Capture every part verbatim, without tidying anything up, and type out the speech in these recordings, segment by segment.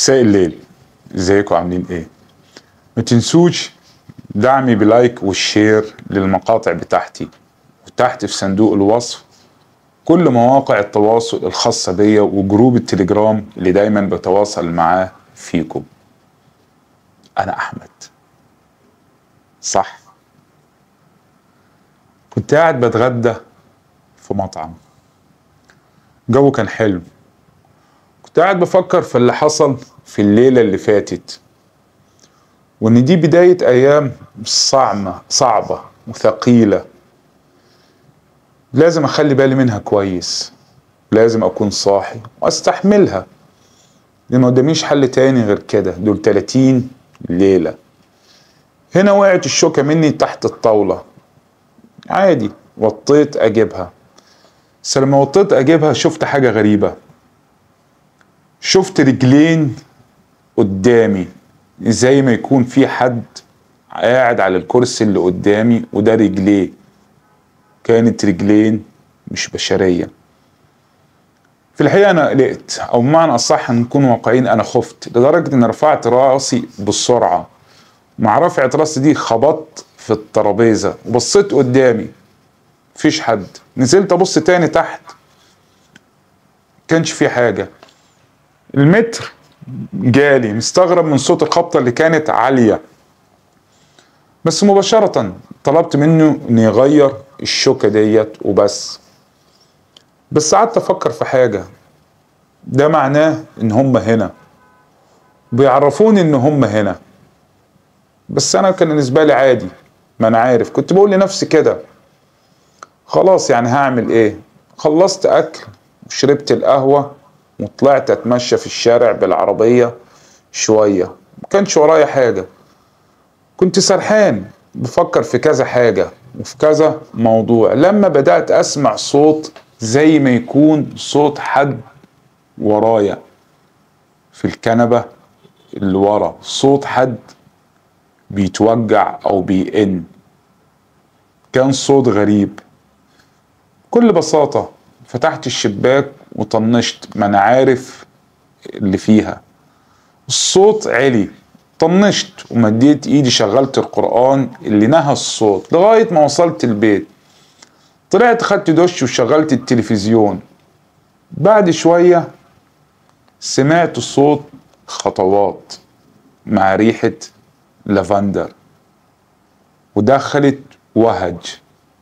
مساء الليل، ازيكم عاملين ايه؟ ما تنسوش دعمي بلايك والشير للمقاطع بتاعتي، وتحت في صندوق الوصف كل مواقع التواصل الخاصة بيا وجروب التليجرام اللي دايما بتواصل معاه فيكم. انا احمد، صح؟ كنت قاعد بتغدى في مطعم، الجو كان حلو. كنت قاعد بفكر في اللي حصل في الليلة اللي فاتت، وان دي بداية ايام صعبة صعبة وثقيلة، لازم اخلي بالي منها كويس، لازم اكون صاحي واستحملها، لان ما قداميش حل تاني غير كده. دول تلاتين ليلة. هنا وقعت الشوكة مني تحت الطاولة، عادي وطيت اجيبها، بس لما وطيت اجيبها شفت حاجة غريبة. شفت رجلين قدامي، زي ما يكون في حد قاعد على الكرسي اللي قدامي وده رجليه، كانت رجلين مش بشرية. في الحقيقة أنا قلقت، أو بمعنى أصح نكون واقعيين، أنا خفت لدرجة إن رفعت راسي بسرعة. مع رفعة راسي دي خبطت في الترابيزة وبصيت قدامي، مفيش حد. نزلت أبص تاني تحت، كانش في حاجة. المتر جالي مستغرب من صوت الخبطة اللي كانت عالية، بس مباشرة طلبت منه إنه يغير الشوكة ديت وبس. بس قعدت أفكر في حاجة، ده معناه إن هم هنا، بيعرفوني إن هم هنا. بس أنا كان بالنسبة لي عادي، ما أنا عارف، كنت بقول لنفسي كده خلاص يعني هعمل إيه؟ خلصت أكل وشربت القهوة وطلعت أتمشى في الشارع بالعربية شوية، مكانش ورايا حاجة. كنت سرحان بفكر في كذا حاجة وفي كذا موضوع، لما بدأت أسمع صوت زي ما يكون صوت حد ورايا في الكنبة اللي ورا، صوت حد بيتوجع أو بيئن. كان صوت غريب. بكل بساطة فتحت الشباك وطنشت، ما أنا عارف اللي فيها. الصوت عالي، طنشت ومديت ايدي، شغلت القرآن اللي نهى الصوت لغاية ما وصلت البيت. طلعت خدت دش وشغلت التلفزيون. بعد شوية سمعت صوت خطوات مع ريحة لافندر، ودخلت وهج.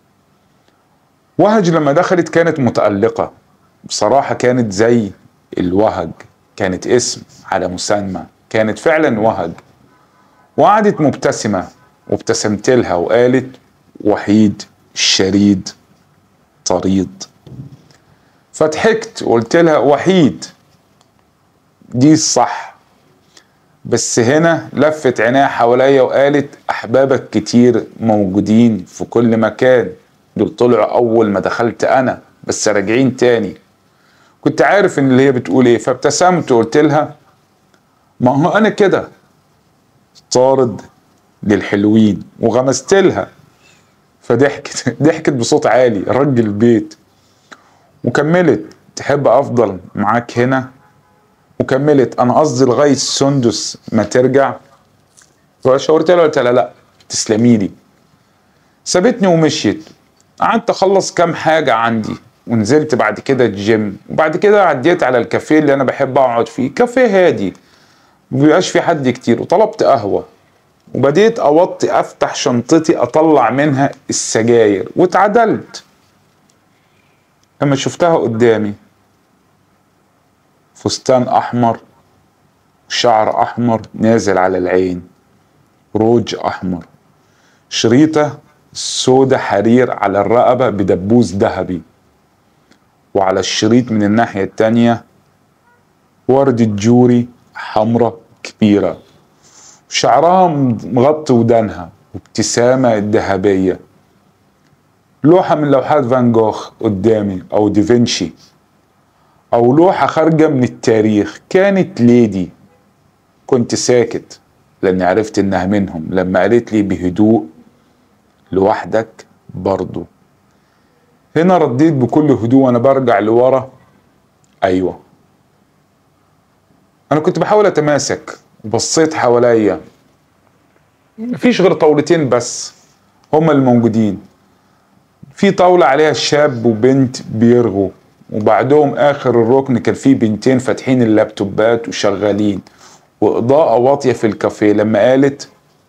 وهج لما دخلت كانت متألقة بصراحة، كانت زي الوهج، كانت اسم على مسمى، كانت فعلا وهج. وقعدت مبتسمة وابتسمت لها وقالت: وحيد الشريد طريد. فضحكت وقلت لها: وحيد دي الصح. بس هنا لفت عينيها حواليا وقالت: احبابك كتير موجودين في كل مكان، دول طلعوا اول ما دخلت انا، بس راجعين تاني. كنت عارف ان اللي هي بتقول ايه، فابتسمت وقلت لها: ما هو انا كده طارد للحلوين، وغمست لها. فضحكت ضحكت بصوت عالي رج البيت وكملت: تحب افضل معاك هنا؟ وكملت: انا قصدي لغايه سندس ما ترجع. فشاورت لها قلت لها: لا تسلمي لي. سابتني ومشيت. قعدت اخلص كام حاجه عندي ونزلت بعد كده الجيم، وبعد كده عديت على الكافيه اللي انا بحب اقعد فيه، كافيه هادي مبيبقاش فيه حد كتير، وطلبت قهوه. وبديت اوطي افتح شنطتي اطلع منها السجاير، واتعدلت لما شفتها قدامي، فستان احمر، شعر احمر نازل على العين، روج احمر، شريطة سودة حرير على الرقبة بدبوس ذهبي، وعلى الشريط من الناحية التانية وردة جوري حمرة كبيرة، شعرها مغطي ودانها، وابتسامة ذهبية. لوحة من لوحات فان جوخ قدامي أو دافنشي، أو لوحة خارجة من التاريخ. كانت ليدي. كنت ساكت لأني عرفت إنها منهم لما قالت لي بهدوء: لوحدك برضو؟ هنا رديت بكل هدوء وأنا برجع لورا: أيوة انا كنت بحاول اتماسك وبصيت حواليا، مفيش غير طاولتين بس هما اللي موجودين. في طاولة عليها الشاب وبنت بيرغوا، وبعدهم اخر الركن كان فيه بنتين فاتحين اللابتوبات وشغالين، واضاءة واطية في الكافيه. لما قالت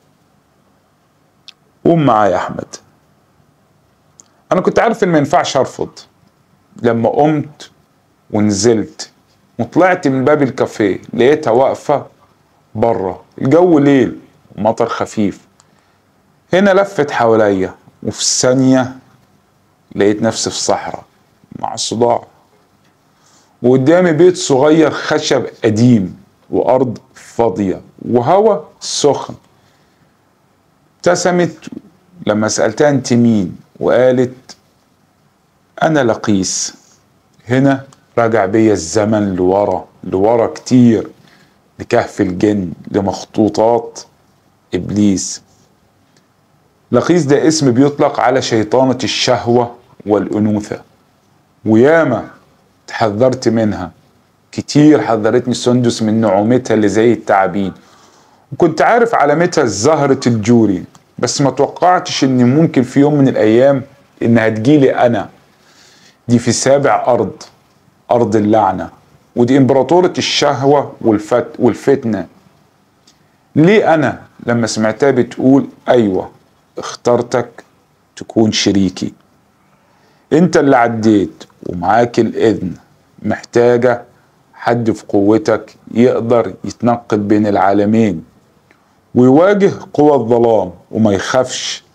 قوم معايا يا احمد، انا كنت عارف ان ما ينفعش ارفض. لما قمت ونزلت وطلعت من باب الكافيه لقيتها واقفة بره، الجو ليل ومطر خفيف. هنا لفت حواليا وفي ثانية لقيت نفسي في صحراء مع صداع، وقدامي بيت صغير خشب قديم وأرض فاضية وهوا سخن. ابتسمت لما سألتها انت مين، وقالت أنا لقيس. هنا رجع بيا الزمن لورا لورا كتير، لكهف الجن، لمخطوطات إبليس. لقيس ده اسم بيطلق على شيطانة الشهوة والأنوثة، وياما تحذرت منها كتير. حذرتني سندس من نعومتها اللي زي التعابين، وكنت عارف علامتها زهرة الجوري، بس ما توقعتش ان ممكن في يوم من الايام انها تجيلي انا. دي في سابع ارض، ارض اللعنة، ودي امبراطورة الشهوة والفت والفتنة. ليه انا لما سمعتها بتقول ايوه اخترتك تكون شريكي، انت اللي عديت ومعاك الاذن، محتاجة حد في قوتك يقدر يتنقل بين العالمين ويواجه قوى الظلام وما يخافش.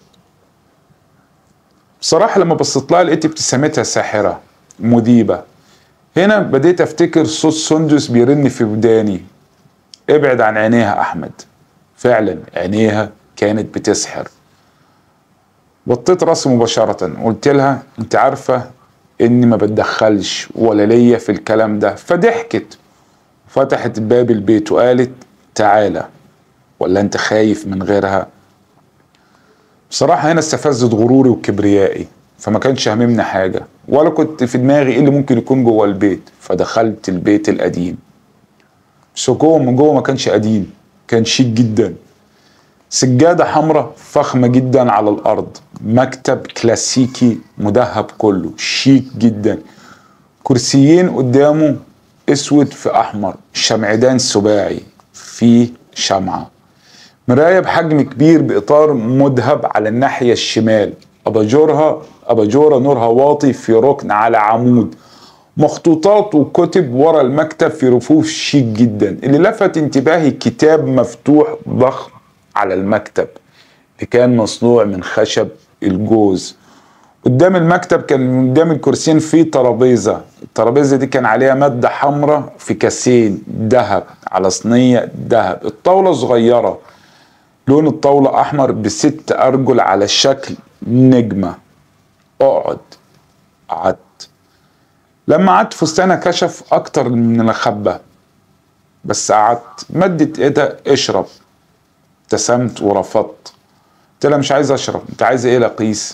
بصراحة لما بصيت لها لقيت ابتسامتها ساحرة مذيبة. هنا بديت افتكر صوت سندس بيرن في وداني، ابعد عن عينيها احمد. فعلا عينيها كانت بتسحر. وطيت راسي مباشرة قلت لها انت عارفة اني ما بتدخلش ولا ليا في الكلام ده. فضحكت وفتحت باب البيت وقالت تعالى، ولا انت خايف من غيرها؟ بصراحة هنا استفزت غروري وكبريائي، فما كانش هاممني حاجة ولا كنت في دماغي ايه اللي ممكن يكون جوه البيت. فدخلت البيت القديم، بس جوه من جوه ما كانش قديم، كان شيك جدا. سجادة حمراء فخمة جدا على الأرض، مكتب كلاسيكي مذهب كله شيك جدا، كرسيين قدامه اسود في أحمر، شمعدان سباعي فيه شمعة، مراية بحجم كبير بإطار مذهب على الناحية الشمال، أباجورها أباجورة نورها واطي في ركن على عمود، مخطوطات وكتب ورا المكتب في رفوف شيك جدا. اللي لفت انتباهي كتاب مفتوح ضخم على المكتب اللي كان مصنوع من خشب الجوز. قدام المكتب كان قدام الكرسيين في ترابيزة، الترابيزة دي كان عليها مادة حمراء في كاسين ذهب على صينية ذهب. الطاولة صغيرة، لون الطاولة أحمر بست أرجل على شكل نجمة. اقعد. قعدت. لما قعدت فستانها كشف أكتر من الخبة، بس قعدت. مدت إيدها اشرب، ابتسمت ورفضت. قلت لها مش عايز اشرب. انت عايزه ايه لقيس؟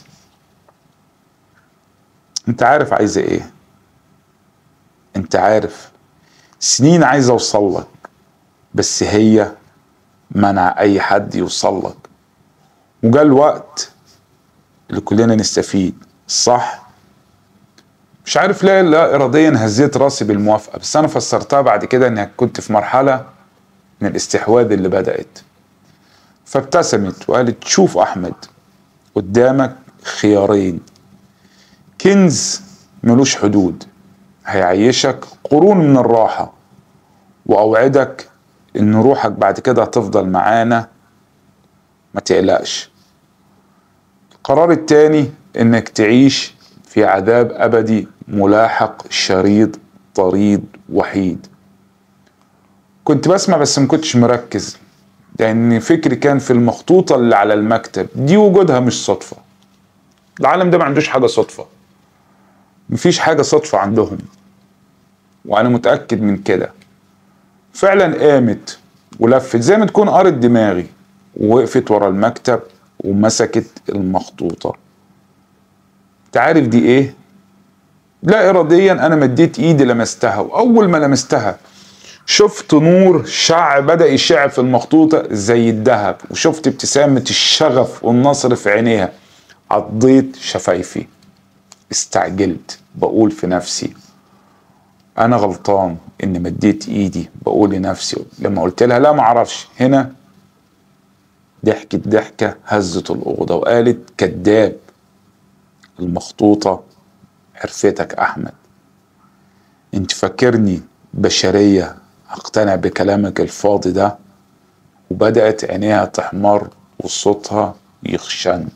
انت عارف عايزه ايه؟ انت عارف سنين عايزه اوصل لك، بس هي منع اي حد يوصل لك، وجا الوقت اللي كلنا نستفيد. صح؟ مش عارف ليه لا اراديا هزيت راسي بالموافقه، بس انا فسرتها بعد كده انك كنت في مرحله من الاستحواذ اللي بدأت. فابتسمت وقالت شوف أحمد، قدامك خيارين، كنز ملوش حدود هيعيشك قرون من الراحة، وأوعدك إن روحك بعد كده هتفضل معانا، ما تقلقش. القرار التاني إنك تعيش في عذاب أبدي ملاحق شريد طريد وحيد. كنت بسمع بس ما كنتش مركز، لأن فكري كان في المخطوطة اللي على المكتب دي، وجودها مش صدفة. العالم ده ما عندوش حاجة صدفة، مفيش حاجة صدفة عندهم، وأنا متأكد من كده. فعلا قامت ولفت زي ما تكون قرت دماغي، ووقفت ورا المكتب ومسكت المخطوطة. تعرف دي ايه؟ لا إراديا أنا مديت إيدي لمستها، وأول ما لمستها شفت نور شع بدأ يشع في المخطوطة زي الذهب، وشفت ابتسامة الشغف والنصر في عينيها. عضيت شفايفي، استعجلت، بقول في نفسي انا غلطان اني مديت ايدي. بقول لنفسي لما قلت لها لا معرفش. هنا ضحكت ضحكة هزت الأوضة وقالت كداب، المخطوطة عرفتك أحمد. انت فكرني بشرية اقتنع بكلامك الفاضي ده؟ وبدأت عينيها تحمر وصوتها يخشن.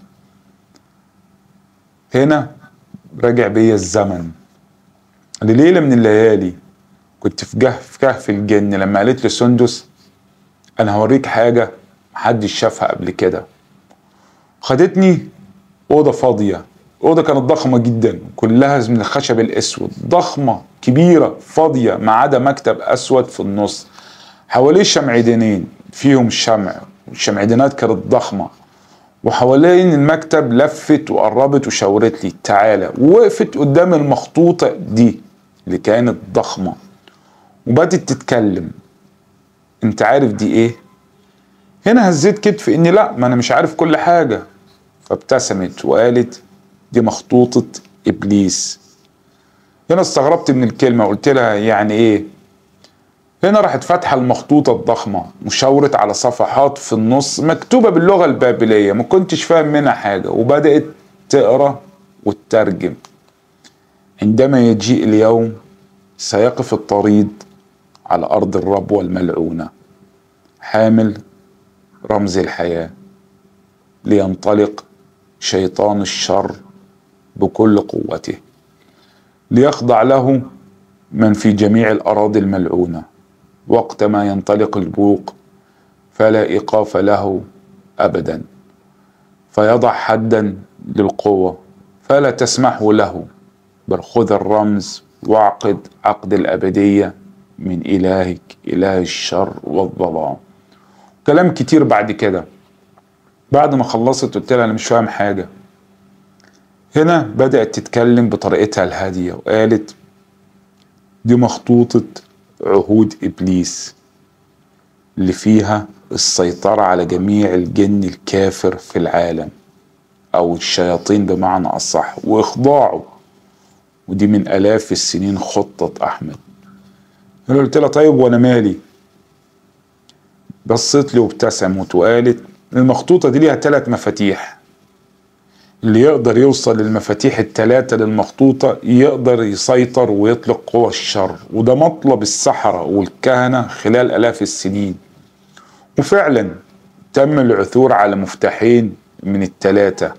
هنا رجع بيا الزمن لليلة من الليالي كنت في كهف في كهف الجن، لما قالت لي سندس انا هوريك حاجة محدش شافها قبل كده. خدتني أوضة فاضية. الأوضة كانت ضخمة جدا كلها من الخشب الأسود، ضخمة كبيرة فاضية ما عدا مكتب أسود في النص، حواليه شمعدانين فيهم شمع، والشمعدانات كانت ضخمة، وحوالين المكتب لفت وقربت وشاورت لي تعالى، ووقفت قدام المخطوطة دي اللي كانت ضخمة وبدت تتكلم. انت عارف دي ايه؟ هنا هزيت كتف اني لا، ما انا مش عارف كل حاجة. فابتسمت وقالت دي مخطوطة ابليس. هنا استغربت من الكلمة، قلت لها يعني ايه؟ هنا راحت فاتحة المخطوطة الضخمة وشاورت على صفحات في النص مكتوبة باللغة البابلية ما كنتش فاهم منها حاجة، وبدأت تقرأ وتترجم. عندما يجيء اليوم سيقف الطريد على أرض الربوة الملعونة حامل رمز الحياة، لينطلق شيطان الشر بكل قوته، ليخضع له من في جميع الأراضي الملعونة. وقتما ينطلق البوق فلا إيقاف له أبدا، فيضع حدا للقوة فلا تسمحه له، بل خذ الرمز واعقد عقد الأبدية من إلهك إله الشر والظلام. كلام كتير بعد كده. بعد ما خلصت قلت لها أنا مش فاهم حاجة. هنا بدأت تتكلم بطريقتها الهادية وقالت دي مخطوطة عهود إبليس اللي فيها السيطرة على جميع الجن الكافر في العالم، أو الشياطين بمعنى أصح، وإخضاعه، ودي من آلاف السنين خطة أحمد. أنا قلت لها طيب وأنا مالي؟ بصت لي وابتسمت وقالت المخطوطة دي ليها ثلاث مفاتيح، اللي يقدر يوصل للمفاتيح الثلاثة للمخطوطة يقدر يسيطر ويطلق قوى الشر، وده مطلب السحرة والكهنة خلال آلاف السنين. وفعلا تم العثور على مفتاحين من الثلاثة.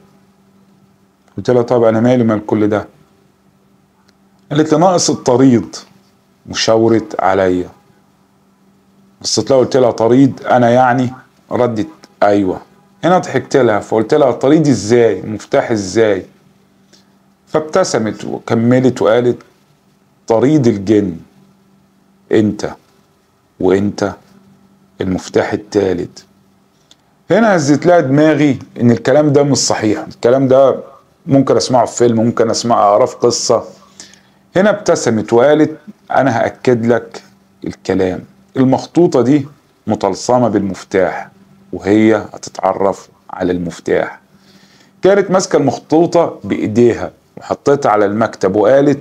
قلت لها طب أنا مالي مال كل ده؟ قالت لي ناقص الطريد، وشاورت عليا. بصيت لها قلت لها طريد أنا يعني؟ ردت أيوة. هنا ضحكت لها فقلت لها طريد ازاي؟ مفتاح ازاي؟ فابتسمت وكملت وقالت طريد الجن انت، وانت المفتاح الثالث. هنا هزت لها دماغي ان الكلام ده مش صحيح، الكلام ده ممكن اسمعه في فيلم، ممكن اسمعه اقراه في قصة. هنا ابتسمت وقالت انا هأكد لك الكلام، المخطوطة دي مطلسمة بالمفتاح وهي هتتعرف على المفتاح. كانت ماسكة المخطوطة بإيديها وحطيتها على المكتب وقالت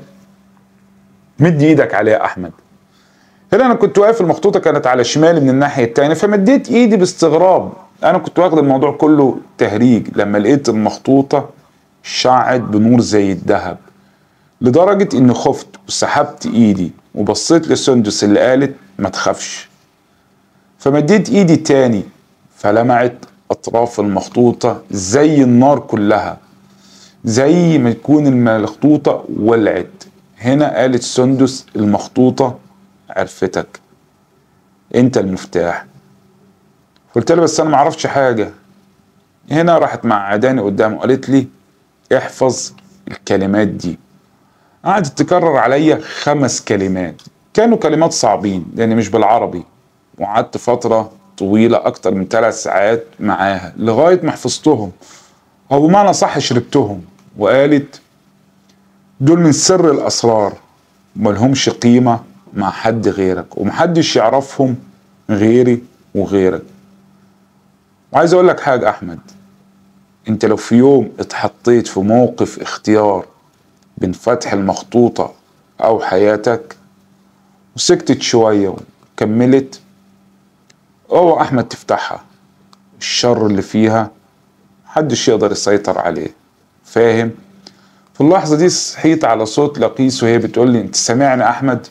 مد ايدك عليها أحمد. هنا أنا كنت واقف، المخطوطة كانت على شمالي من الناحية التانية، فمديت ايدي باستغراب. أنا كنت واخد الموضوع كله تهريج لما لقيت المخطوطة شعت بنور زي الذهب، لدرجة إني خفت وسحبت ايدي وبصيت لسندس اللي قالت ما تخافش. فمديت ايدي تاني فلمعت أطراف المخطوطة زي النار كلها، زي ما يكون المخطوطة ولعت. هنا قالت سندس المخطوطة عرفتك، انت المفتاح. قلت لها بس انا معرفش حاجة. هنا راحت معداني قدامه وقالت لي احفظ الكلمات دي. قعدت تكرر عليا خمس كلمات، كانوا كلمات صعبين لان مش بالعربي، وقعدت فترة طويلة أكتر من ثلاث ساعات معاها لغاية ما حفظتهم، أو بمعنى صح شربتهم. وقالت دول من سر الأسرار، ملهمش قيمة مع حد غيرك، ومحدش يعرفهم غيري وغيرك. وعايز اقول لك حاجة احمد، انت لو في يوم اتحطيت في موقف اختيار بين فتح المخطوطة او حياتك وسكتت شوية وكملت، اوعى احمد تفتحها. الشر اللي فيها محدش يقدر يسيطر عليه، فاهم؟ في اللحظة دي صحيت على صوت لقيس وهي بتقول لي انت سامعني احمد؟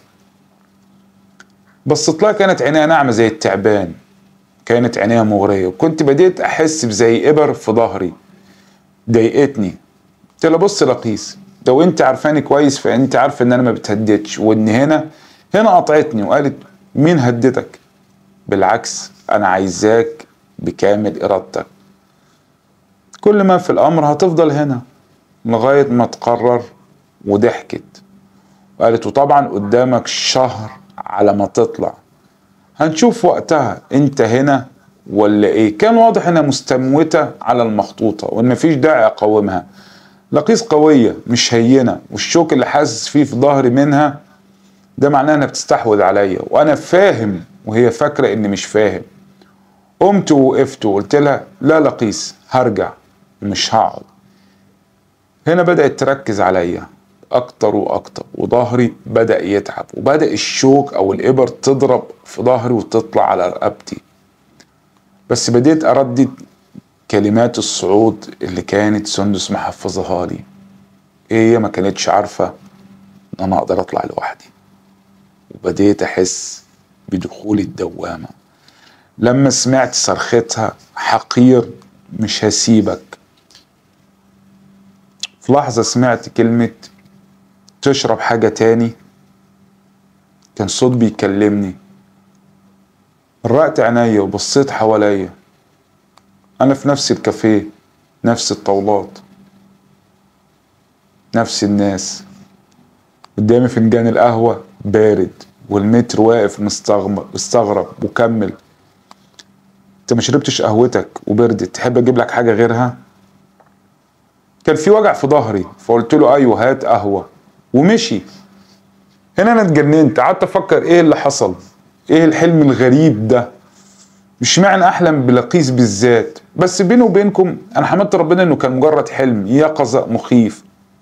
بصيت لها، كانت عينيها ناعمة زي التعبان، كانت عينيها مغرية، وكنت بديت احس بزي ابر في ظهري ضايقتني. قلت لها بص لقيس، لو انت عارفاني كويس فانت عارفه ان انا ما بتهددش، وان هنا هنا قطعتني وقالت مين هددك؟ بالعكس انا عايزاك بكامل ارادتك، كل ما في الامر هتفضل هنا لغاية ما تقرر. وضحكت وقالت وطبعا قدامك شهر على ما تطلع، هنشوف وقتها انت هنا ولا ايه. كان واضح انها مستموتة على المخطوطة وان مفيش داعي اقاومها. لقيس قوية مش هينة، والشوك اللي حاسس فيه في ظهري منها ده معناه انها بتستحوذ عليا وانا فاهم وهي فاكرة اني مش فاهم. قمت ووقفت وقلت لها لا لقيس، هرجع ومش هقعد. هنا بدأت تركز عليا اكتر واكتر، وظهري بدأ يتعب، وبدأ الشوك او الابر تضرب في ظهري وتطلع على رقبتي. بس بديت اردد كلمات الصعود اللي كانت سندس محفظها لي. هي ما كانتش عارفة ان انا اقدر اطلع لوحدي. وبديت احس بدخول الدوامة لما سمعت صرختها حقير مش هسيبك. في لحظة سمعت كلمة تشرب حاجة تاني، كان صوت بيكلمني. قرأت عينيا وبصيت حواليا، انا في نفس الكافيه، نفس الطاولات، نفس الناس. قدامي فنجان القهوة بارد، والمتر واقف مستغرب وكمل. انت ما شربتش قهوتك وبردت، تحب اجيب لك حاجة غيرها؟ كان في وجع في ظهري فقلت له ايوه هات قهوة، ومشي. هنا انا اتجننت، قعدت افكر ايه اللي حصل، ايه الحلم الغريب ده، مش معنى احلم بلقيس بالذات. بس بيني وبينكم انا حمدت ربنا انه كان مجرد حلم يقظة مخيف.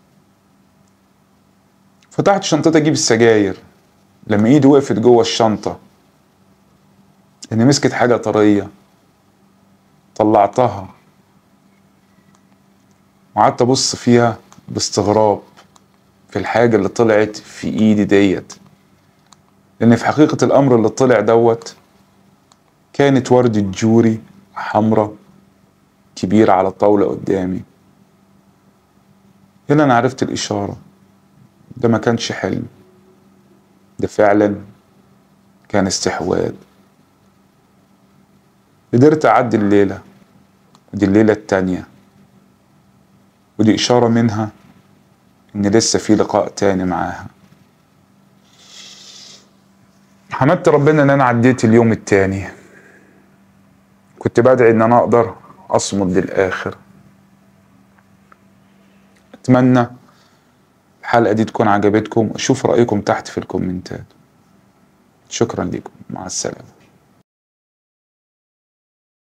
فتحت شنطتي اجيب السجاير، لما ايدي وقفت جوه الشنطة اني مسكت حاجة طرية، طلعتها وقعدت ابص فيها باستغراب في الحاجة اللي طلعت في ايدي ديت. لان في حقيقة الامر اللي طلع دوت كانت وردة جوري حمرة كبيرة على الطاولة قدامي. هنا انا عرفت الاشارة، ده ما كانش حلم، ده فعلا كان استحواذ. قدرت اعدي الليلة، ودي الليلة التانية، ودي اشارة منها ان لسه في لقاء تاني معاها. حمدت ربنا ان انا عديت اليوم التاني، كنت بدعي ان انا اقدر اصمد للاخر. اتمنى الحلقة دي تكون عجبتكم، اشوف رأيكم تحت في الكومنتات. شكرا لكم، مع السلامة.